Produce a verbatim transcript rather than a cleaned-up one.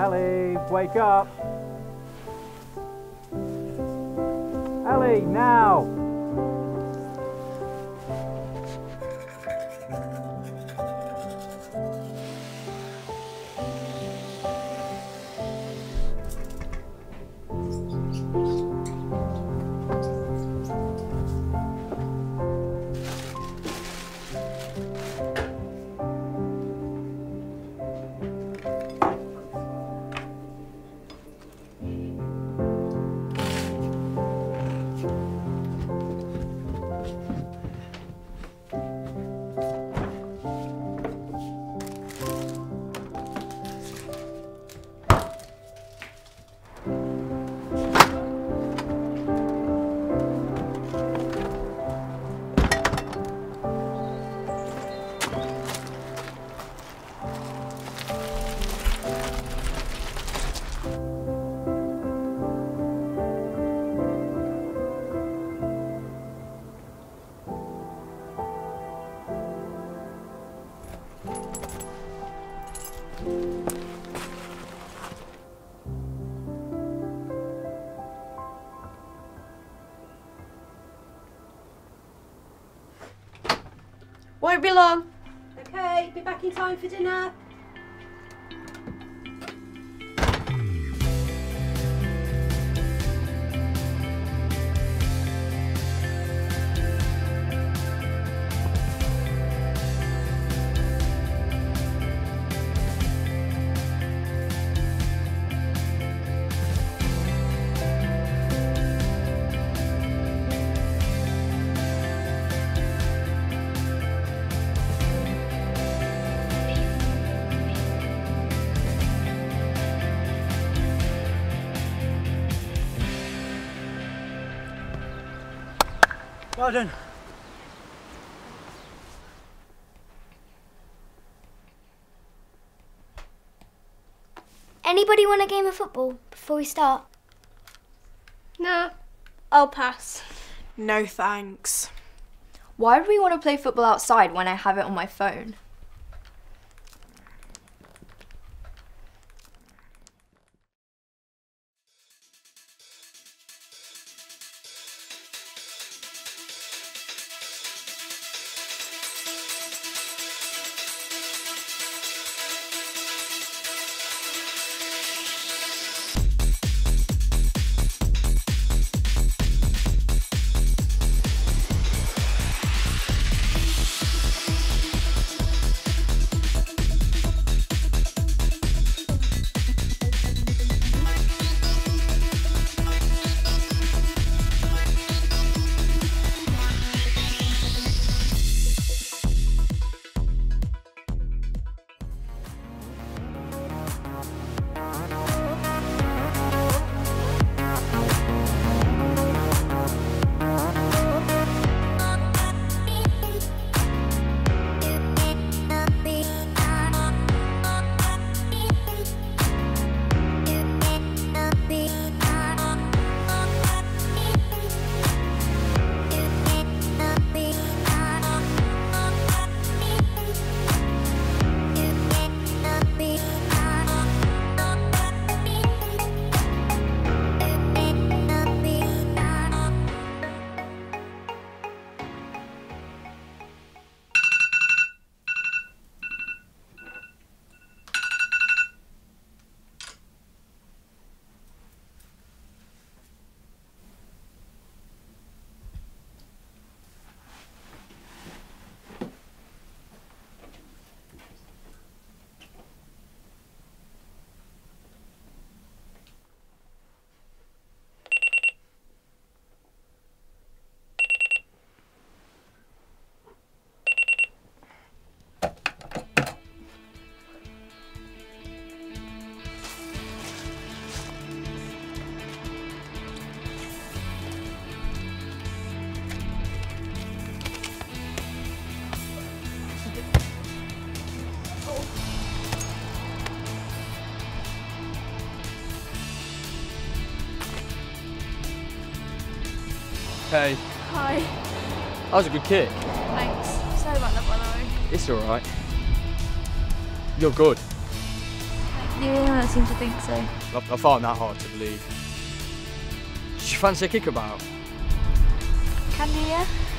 Ellie, wake up. Ellie, now. Won't be long. Okay, be back in time for dinner. Well done. Anybody want a game of football before we start? Nah, I'll pass. No thanks. Why would we want to play football outside when I have it on my phone? Hey. Hi. That was a good kick. Thanks. Sorry about that, by the way. It's alright. You're good. Thanks. You're the only one that seems to think so. I, I find that hard to believe. Did you fancy a kickabout? Can do, yeah?